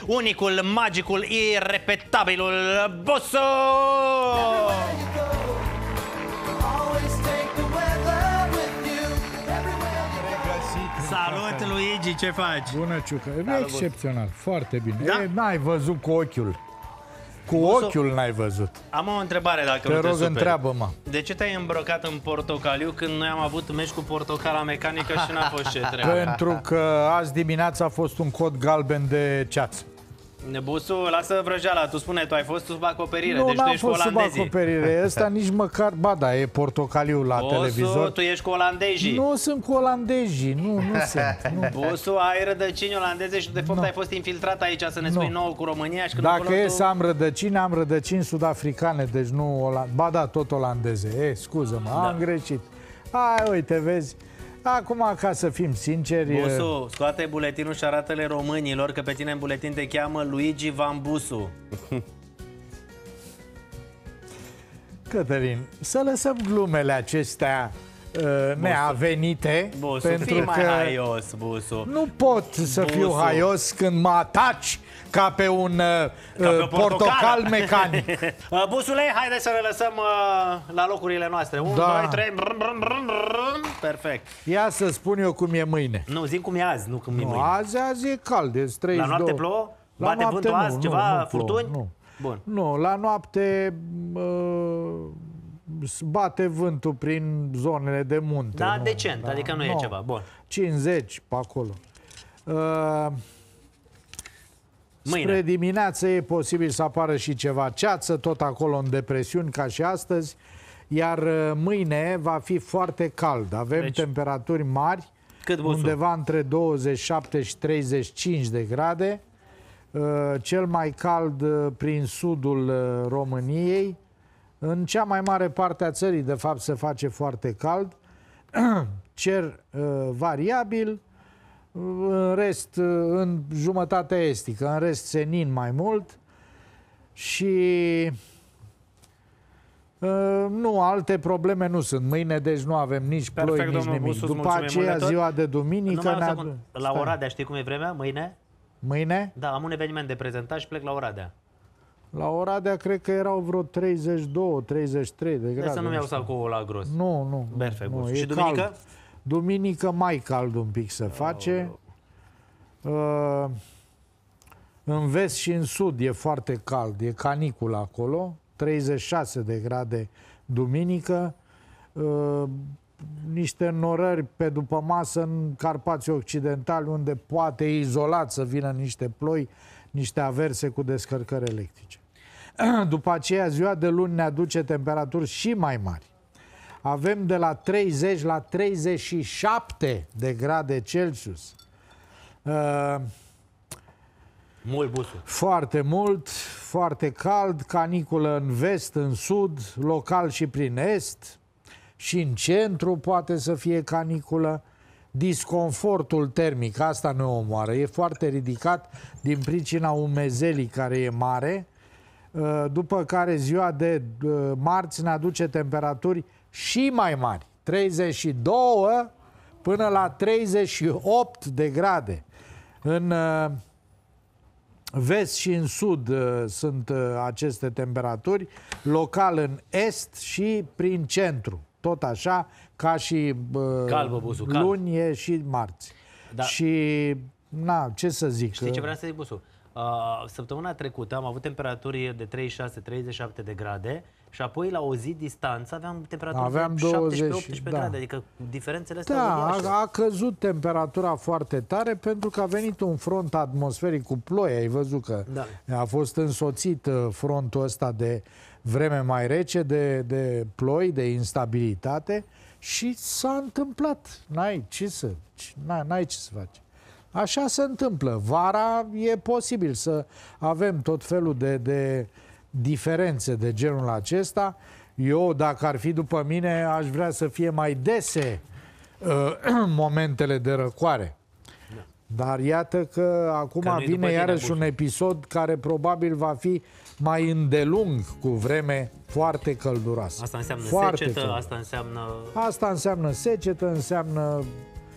unicul, magicul, irepetabilul Busu! Salut, Luigi, ce faci? Bună, Ciucă. E excepțional, foarte bine. Da? N-ai văzut cu ochiul. Cu ochiul n-ai văzut. Am o întrebare, dacă nu te rog, superi. întreabă-mă. De ce te-ai îmbrăcat în portocaliu când noi am avut meci cu portocala mecanică și n-a fost ce trebuie? Pentru că azi dimineața a fost un cod galben de ceață. Busu, lasă vrăjeala, tu spune, tu ai fost sub acoperire, Nu, deci tu n-am ești cu fost sub olandezii. acoperire. Ăsta nici măcar, ba da, e portocaliu la televizor. Tu ești cu olandezii. Nu sunt cu olandezii, nu sunt. Nu. Busu, ai rădăcini olandeze și de fapt ai fost infiltrat aici să ne spui nouă cu România. Și dacă e să am rădăcini sud-africane, deci nu olandeze. Ba da, tot olandeze. Scuză-mă, am greșit. Hai, uite, vezi. Acum, ca să fim sinceri... Busu, scoate buletinul și arată-le românilor că pe tine în buletin te cheamă Luigi Van Busu. Cătălin, să lăsăm glumele acestea neavenite. Busu, pentru fii mai că haios, Busu. nu pot să fiu haios când mă ataci ca pe un portocal mecanic. Busule, haide să ne lăsăm la locurile noastre. 1, 2, 3. Perfect. Ia să spun eu cum e mâine. Nu, zi cum e azi, nu cum e mâine. Azi e cald, e 32. La noapte plouă? Bate vântul azi? Ceva furtuni? Nu. Bun. Nu, la noapte bate vântul prin zonele de munte. Da, decent, adică nu e ceva. Bun. 50 pe acolo. Mâine. Spre dimineață e posibil să apară și ceva ceață, tot acolo în depresiuni ca și astăzi, iar mâine va fi foarte cald. Avem temperaturi mari, undeva între 27 și 35 de grade, cel mai cald prin sudul României. În cea mai mare parte a țării, de fapt, se face foarte cald, cer variabil, în rest, în jumătatea estică, în rest senin mai mult și nu, alte probleme nu sunt. Mâine, deci nu avem nici ploi, nici nimic. Busus, după aceea, ziua de duminică... La Oradea, știi cum e vremea? Mâine? Mâine? Da, am un eveniment de prezentat și plec la Oradea. La Oradea cred că erau vreo 32-33 de grade. Să nu-mi iau salcul la gros. Nu. Perfect. Nu, și duminică? Cald. Duminică mai cald un pic se face. În vest și în sud e foarte cald. E caniculă acolo. 36 de grade duminică. Niște norări pe după masă în Carpații Occidentali, unde poate izolat să vină niște ploi, niște averse cu descărcări electrice. După aceea, ziua de luni ne aduce temperaturi și mai mari. Avem de la 30 la 37 de grade Celsius. Mult, Busu. Foarte mult, foarte cald, caniculă în vest, în sud, local și prin est, și în centru poate să fie caniculă. Disconfortul termic, asta ne omoară, e foarte ridicat din pricina umezelii care e mare, după care ziua de marți ne aduce temperaturi și mai mari, 32 până la 38 de grade. În vest și în sud sunt aceste temperaturi, local în est și prin centru. Tot așa, ca și luni e și marți. Da. Și, na, ce să zic? Știi ce vreau să zic, Busu? Săptămâna trecută am avut temperaturi de 36-37 de grade și apoi la o zi distanță aveam temperaturi de 17-18 grade, adică diferențele astea uriașe. A căzut temperatura foarte tare pentru că a venit un front atmosferic cu ploi, ai văzut că a fost însoțit frontul ăsta de vreme mai rece, de ploi, de instabilitate și s-a întâmplat. N-ai ce să faci. Așa se întâmplă. Vara e posibil să avem tot felul de diferențe de genul acesta. Eu, dacă ar fi după mine, aș vrea să fie mai dese momentele de răcoare. Dar iată că acum vine iarăși un episod care probabil va fi mai îndelung, cu vreme foarte călduroasă. Asta înseamnă foarte secetă, călduroasă. asta înseamnă secetă, înseamnă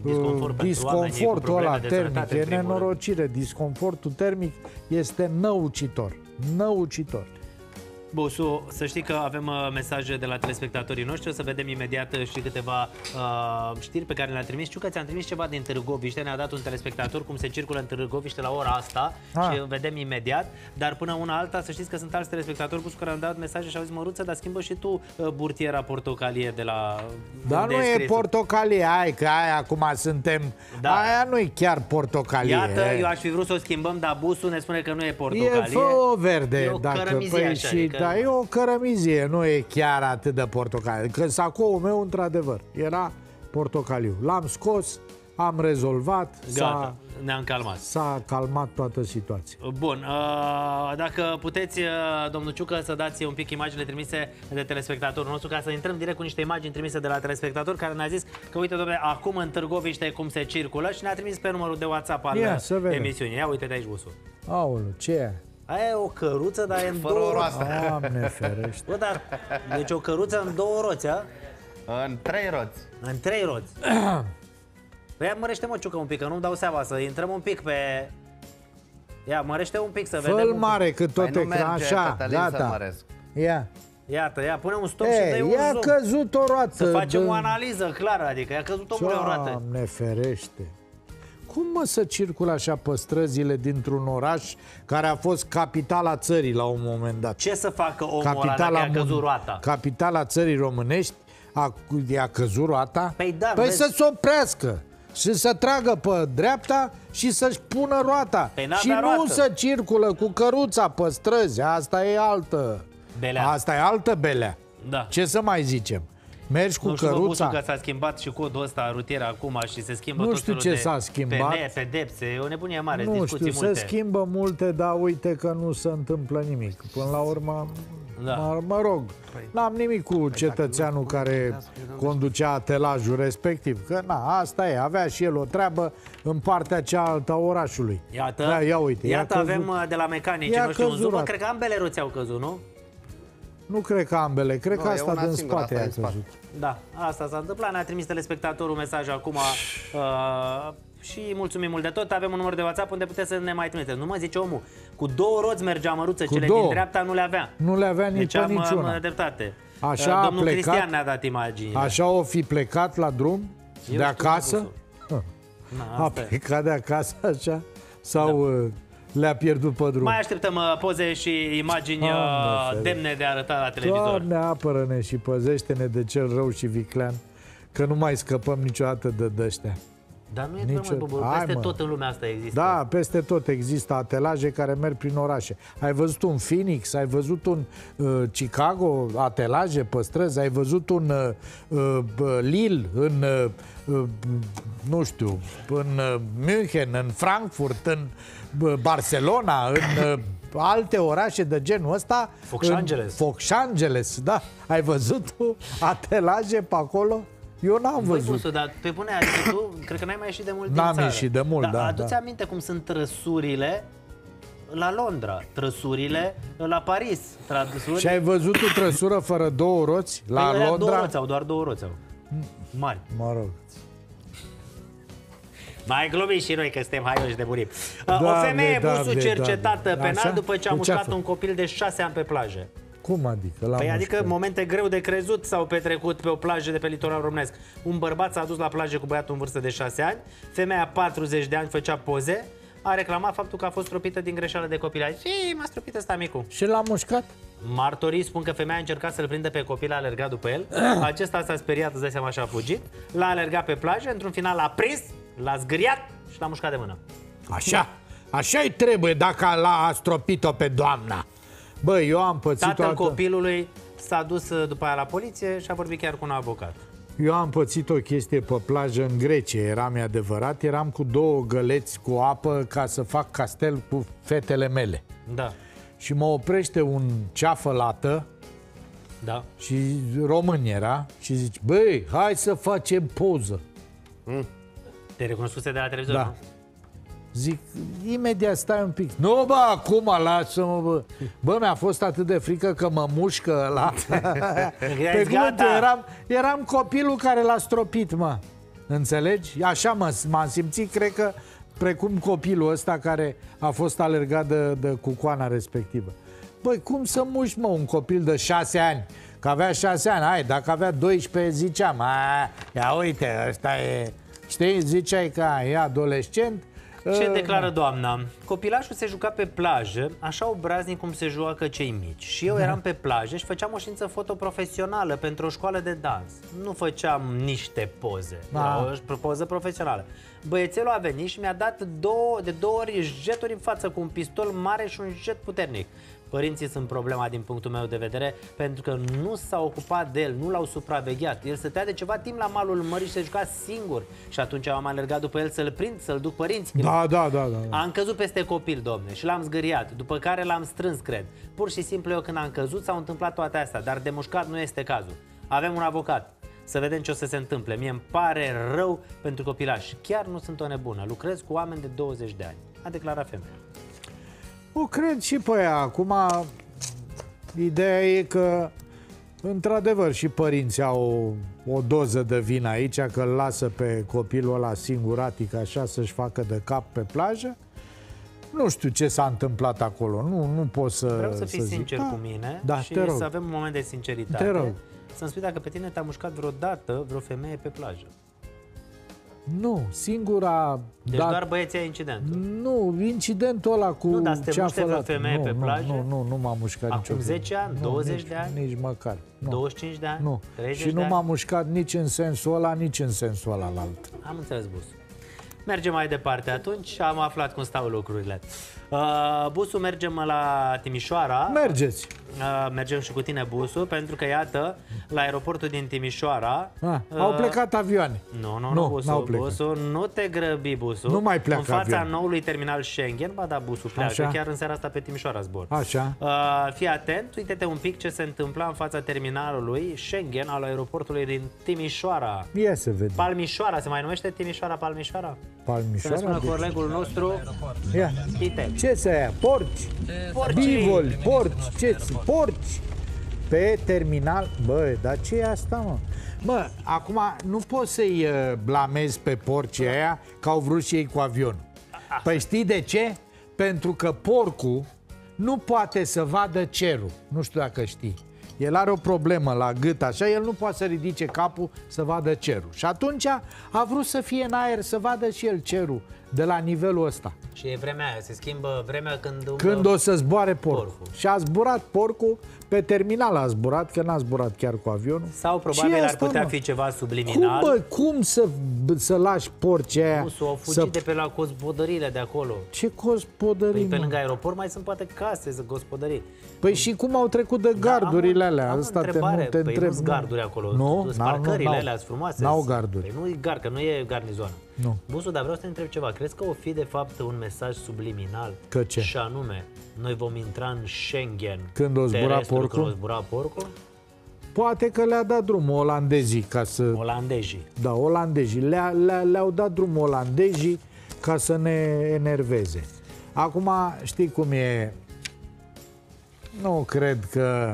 disconfortul ăla termic, e nenorocire. Disconfortul termic este năucitor. Năucitor. Bosu, să știi că avem mesaje de la telespectatorii noștri. O să vedem imediat și câteva știri pe care le-a trimis. Știu că ți-am trimis ceva din Târgoviște. Ne-a dat un telespectator cum se circulă în Târgoviște la ora asta și vedem imediat. Dar până una alta, să știți că sunt alți telespectatori cu care am dat mesaje și au zis: Măruță, dar schimbă și tu burtiera portocalie de la... Dar nu e portocalie, hai că aia acum suntem... Da. Aia nu e chiar portocalie. Iată, eu aș fi vrut să o schimbăm, dar busul ne spune că nu e portocalie. E fă verde. E o cărămizie așa, și da, e o cărămizie, nu e chiar atât de portocalie. Că sacoul meu, într-adevăr, era portocaliu. L-am scos, am rezolvat. Gata, ne-am calmat. S-a calmat toată situația. Bun, dacă puteți, domnul Ciucă, să dați un pic imaginile trimise de telespectatorul nostru, ca să intrăm direct cu niște imagini trimise de la telespectator, care ne-a zis că, uite, dom'le, acum în Târgoviște cum se circulă, și ne-a trimis pe numărul de WhatsApp al emisiunii. Ia uite de aici, busul. Aoleu, ce e? Aia e o căruță, dar e în fără două roți. Doamne ferește. Bă, dar, deci o căruță în două roți, a? În 3 roți. În 3 roți. Păi ia, mărește-mă, Ciucă, un pic, că nu-mi dau seama, să intrăm un pic pe... Ia, mărește un pic să vedem. Fă-l mare, cât tot ecran, așa, gata. Ia. Iată, ia, pune un stop și dă un zoom. I-a căzut o roată. Să facem o analiză clară, adică i-a căzut omul o roată. Doamne ferește. Cum mă să circulă așa pe străzile dintr-un oraș care a fost capitala țării la un moment dat? Ce să facă omul ăla dacă i-a căzut roata? Capitala țării românești, i-a căzut roata? Păi da, păi să se oprească și să tragă pe dreapta și să-și pună roata. Păi și nu roată. Să circulă cu căruța pe străzi. Asta e altă belea. Asta e altă belea. Da. Ce să mai zicem? Mergi cu căruța. Nu știu că s-a schimbat și codul ăsta rutier acum și se schimbă nu tot știu ce s-a schimbat. Pedepse, e o nebunie mare, nu discuții știu, multe. Se schimbă multe, dar uite că nu se întâmplă nimic. Până la urmă, mă rog, n-am nimic cu cetățeanul care conducea atelajul respectiv. Că na, asta e, avea și el o treabă în partea cealaltă a orașului. Iată, da, ia uite, iată avem de la mecanici, nu știu, un zoom, cred că ambele roți au căzut, nu? Nu cred că ambele, cred că asta din spate a căzut. Da, asta s-a întâmplat, ne-a trimis telespectatorul mesaj acum și mulțumim mult de tot. Avem un număr de WhatsApp unde puteți să ne mai trimiteți. Nu mă zice omul, cu 2 roți mergea Măruță, cele din dreapta nu le avea. Nu le avea nici deci pe niciuna. Am dreptate. Așa domnul plecat, Cristian ne-a dat imaginile. Așa o fi plecat la drum, de acasă? A plecat de acasă așa? Sau... le-a pierdut pe drum. Mai așteptăm poze și imagini demne de arătat la televizor. Doamne, apără-ne și păzește-ne de cel rău și viclean, că nu mai scăpăm niciodată de ăștia. Dar nu e peste tot în lumea asta există. Da, peste tot există atelaje care merg prin orașe. Ai văzut un Phoenix, ai văzut un Chicago, atelaje pe străzi, ai văzut un Lille în nu știu, în München, în Frankfurt, în Barcelona, în alte orașe de genul ăsta. Fox Angeles, da. Ai văzut atelaje pe acolo? Eu n-am văzut. Busu, dar pe bune, adică tu, cred că n-ai mai ieșit de mult din țară. N-am ieșit de mult, da. Adu-ți aminte cum sunt trăsurile la Londra, trăsurile la Paris. Și ai văzut o trăsură fără 2 roți la Londra? 2 roți au, doar 2 roți au. Mari. Mă rog. Mai glumim și noi că suntem haioși de burim. O femeie Busu cercetată penal după ce a mușcat un copil de 6 ani pe plajă. Cum adică? Păi adică momente greu de crezut s-au petrecut pe o plajă de pe litoralul românesc. Un bărbat s-a dus la plajă cu băiatul în vârstă de 6 ani. Femeia 40 de ani făcea poze. A reclamat faptul că a fost stropită din greșeală de copil. Și m-a stropit ăsta micu. Și l-a mușcat? Martorii spun că femeia a încercat să-l prindă pe copil, a alergat după el. Acesta s-a speriat, îți dai seama, și a fugit. L-a alergat pe plajă, într-un final l-a prins, l-a zgâriat și l-a mușcat de mână. Așa, așa-i trebuie dacă l-a stropit-o pe doamna. Bă, eu am pățit tatăl copilului s-a dus după aia la poliție și a vorbit chiar cu un avocat. Eu am pățit o chestie pe plajă în Grecia, eram adevărat, eram cu 2 găleți cu apă ca să fac castel cu fetele mele. Da. Și mă oprește un ceafă-lată, da, și român era, și zice, băi, hai să facem poză. Te recunoscuse de la televizor, da. Nu? Zic, imediat stai un pic. Nu, bă, acum lasă-mă, bă. Bă, mi-a fost atât de frică că mă mușcă ăla. Pe cuvânt, eram copilul care l-a stropit, mă. Înțelegi? Așa m-am simțit, cred că, precum copilul ăsta care a fost alergat de cucoana respectivă. Băi, cum să muști, mă, un copil de 6 ani? Că avea 6 ani, hai, dacă avea 12 ziceam, ia uite, ăsta e, știi, ziceai că e adolescent. Ce declară doamna? Copilașul se juca pe plajă, așa obraznic cum se joacă cei mici. Și eu eram pe plajă și făceam o știință fotoprofesională pentru o școală de dans. Nu făceam niște poze, era o poză profesională. Băiețelul a venit și mi-a dat de două ori jeturi în față cu un pistol mare și un jet puternic. Părinții sunt problema din punctul meu de vedere, pentru că nu s-a ocupat de el, nu l-au supravegheat. El stătea de ceva timp la malul mării și se juca singur. Și atunci am alergat după el să-l prind, să-l duc părinții. Da. Am căzut peste copil, domne, și l-am zgâriat, după care l-am strâns, cred. Pur și simplu eu când am căzut s-au întâmplat toate astea, dar de mușcat nu este cazul. Avem un avocat. Să vedem ce o să se întâmple. Mie îmi pare rău pentru copilași. Chiar nu sunt o nebună. Lucrez cu oameni de 20 de ani. A declarat femeia. O cred și pe ea. Acum, ideea e că, într-adevăr, și părinții au o doză de vină aici, că îl lasă pe copilul ăla singuratic, așa, să-și facă de cap pe plajă. Nu știu ce s-a întâmplat acolo. Nu pot să Vreau să fii sincer cu mine și să avem un moment de sinceritate. Te rog. Să-mi spui dacă pe tine te-a mușcat vreodată vreo femeie pe plajă. Nu, singura... Deci doar băieții ai incidentul. Nu, incidentul ăla cu... Nu, dar să te muște vreo femeie pe plajă? Nu m-a mușcat niciodată. Acum 10 ani? 20 de ani? Nici măcar. 25 de ani? Nu. 30 și nu m-a mușcat nici în sensul ăla, nici în sensul ăla alt. Am înțeles, Busu. Mergem mai departe atunci, am aflat cum stau lucrurile. Busu, mergem la Timișoara. Mergeți. Mergem și cu tine, Busu, pentru că, iată, la aeroportul din Timișoara... au plecat avioane. Nu, Busu, nu te grăbi, Busu. Nu mai pleacă în fața avioane. Noului terminal Schengen, ba da, Busu, pleacă, așa? Chiar în seara asta pe Timișoara zbor. Așa. Fii atent, uite-te un pic ce se întâmpla în fața terminalului Schengen al aeroportului din Timișoara. Ia să vedem. Palmișoara, se mai numește Timișoara Palmișoara? Palmișoara? Să ne spună colegul nostru. Ia. Ce să ia? Porci? Bivoli, porci, porci pe terminal. Bă, dar ce e asta, mă? Mă, acum nu poți să-i blamezi pe porcii aia că au vrut și ei cu avionul. Păi știi de ce? Pentru că porcul nu poate să vadă cerul. Nu știu dacă știi. El are o problemă la gât, așa, el nu poate să ridice capul să vadă cerul. Și atunci a vrut să fie în aer, să vadă și el cerul de la nivelul ăsta. Și e vremea aia, se schimbă vremea când o să zboare porcul. Și a zburat porcul, pe terminal a zburat, că n-a zburat chiar cu avionul. Sau probabil ar putea fi ceva subliminal. Cum să lași porcii aia? Au fugit de pe la gospodările de acolo. Ce gospodării? Pe lângă aeroport mai sunt poate case, gospodării. Păi și cum au trecut de gardurile alea? Am asta întrebare. Te întreb. Nu-s garduri acolo. Nu, parcările alea sunt frumoase. N-au garduri. Păi nu e gard, că nu e garnizoană. Nu. Busu, dar vreau să te întreb ceva. Crezi că o fi de fapt un mesaj subliminal? Că ce? Și anume, noi vom intra în Schengen. Când o zbura porcul? Când o zbura porcul? Poate că le-a dat drumul olandezii ca să... Olandezii. Da, olandezii. Le-au dat drumul olandezii ca să ne enerveze. Acum, știi cum e... Nu cred că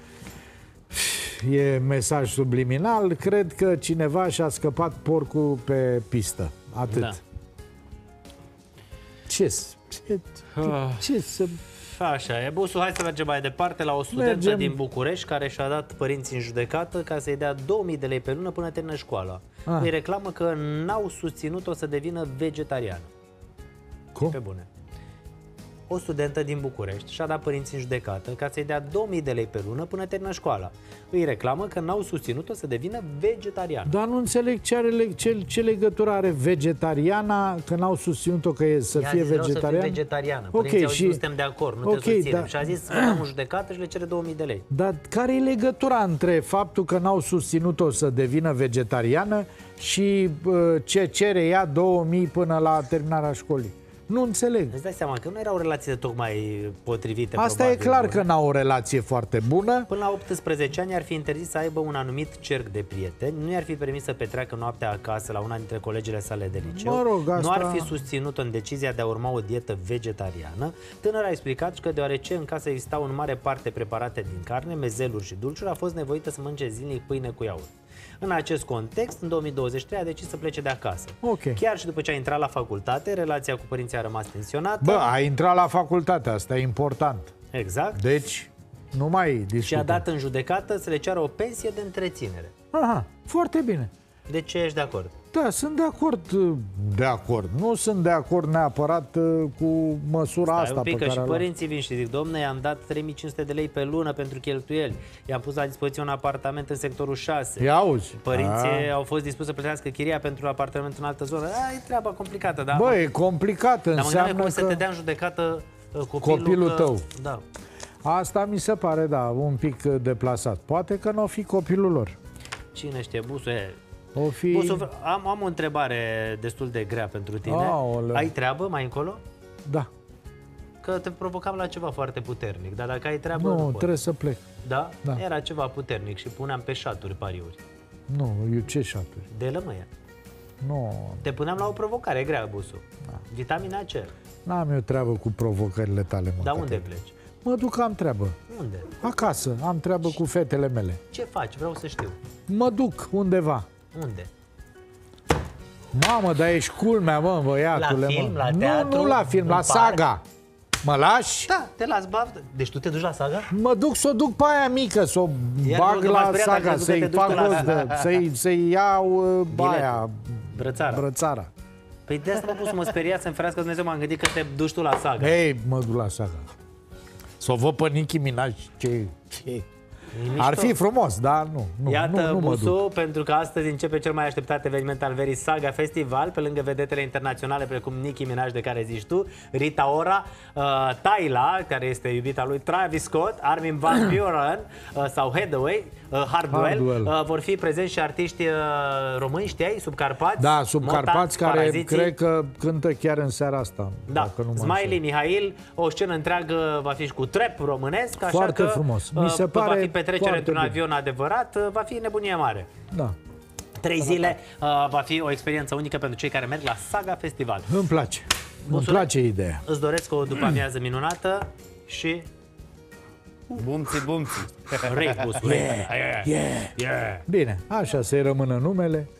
e mesaj subliminal. Cred că cineva și-a scăpat porcul pe pistă. Atât. Da. Ce să... Așa e. Busu, hai să mergem mai departe la o studentă din București care și-a dat părinții în judecată ca să-i dea 2000 de lei pe lună până termină școala. Îi reclamă că n-au susținut-o să devină vegetariană. Cum? Pe bune. O studentă din București și-a dat părinții în judecată ca să-i dea 2000 de lei pe lună până termină școala. Îi reclamă că n-au susținut-o să devină vegetariană. Dar nu înțeleg ce legătură are vegetariana că n-au susținut-o că e să fie vegetariană. Să fie vegetariană. Părinții au zis, nu suntem de acord, nu te susținem. Și a zis să dăm în judecată și le cere 2000 de lei. Dar care e legătura între faptul că n-au susținut-o să devină vegetariană și ce cere ea 2000 până la terminarea școlii? Nu înțeleg. Îți dai seama că nu era o relație tocmai potrivită. Asta probabil, e clar că n-au o relație foarte bună. Până la 18 ani ar fi interzis să aibă un anumit cerc de prieteni, nu i-ar fi permis să petreacă noaptea acasă la una dintre colegele sale de liceu, mă rog, asta... nu ar fi susținut în decizia de a urma o dietă vegetariană. Tânăra a explicat că deoarece în casă existau în mare parte preparate din carne, mezeluri și dulciuri, a fost nevoită să mănânce zilnic pâine cu iaurt. În acest context, în 2023 a decis să plece de acasă. Okay. Chiar și după ce a intrat la facultate, relația cu părinții a rămas tensionată. Bă, a intrat la facultate, asta e important. Exact. Deci, nu mai discutăm. Și a dat în judecată să le ceară o pensie de întreținere. Aha, foarte bine. De ce ești de acord? Da, sunt de acord. Nu sunt de acord neapărat cu măsura asta un pic, pe că care și părinții vin și zic, domne, i-am dat 3500 de lei pe lună pentru cheltuieli. I-am pus la dispoziție un apartament în sectorul 6. Ia auzi. Părinții au fost dispuși să plătească chiria pentru apartament în altă zonă. E treaba complicată, da? Bă, e complicat, înseamnă cum că... să te dea în judecată copilul tău. Da. Asta mi se pare, da, un pic deplasat. Poate că nu o fi copilul lor. Cine știe, Busu, o fi... Busu, am o întrebare destul de grea pentru tine. Aoleu. Ai treabă mai încolo? Da. Că te provocam la ceva foarte puternic, dar dacă ai treabă... Nu, trebuie să plec. Da? Da? Era ceva puternic și puneam pe șaturi pariuri. Nu, eu ce șaturi? De lămâie. Nu. Te puneam la o provocare grea, Busu. Da. Vitamina C. N-am eu treabă cu provocările tale, mă. Dar unde pleci? Mă duc, am treabă. Unde? Acasă, am treabă cu fetele mele. Ce faci? Vreau să știu. Mă duc undeva. Unde? Mamă, dar ești culmea, mă, băiatule, la film, mă. La teatru? Nu la film, la Saga. Mă lași? Da, te las, deci tu te duci la Saga? Mă duc să o duc pe aia mică, să o bag la Saga, să-i fac rost, să-i iau aia, brățara. Păi de asta m-am pus să mă speriați, să-mi ferească Dumnezeu, m-am gândit că te duci tu la Saga. Ei, mă duc la Saga. Să o văd pe Nicki Minaj, ce... Ar fi frumos, dar nu. Iată, nu Busu, pentru că astăzi începe cel mai așteptat eveniment al verii, Saga Festival, pe lângă vedetele internaționale precum Nicki Minaj, de care zici tu, Rita Ora, Tyla, care este iubita lui Travis Scott, Armin van Buuren sau Hardwell, vor fi prezenți și artiști români, știai, Subcarpați? Da, Subcarpați, care Paraziții. cred că cântă chiar în seara asta. Da, Smiley, Mihail, o scenă întreagă va fi și cu trap românesc, așa foarte că frumos. Mi se pare va fi petrecere într-un bine. avion adevărat, va fi nebunie mare. Da. 3 zile va fi o experiență unică pentru cei care merg la Saga Festival. Îmi place. Îmi place ideea. Îți doresc o după-amiază minunată și... Bumții. Rei, Busu, Bine, așa să-i rămână numele.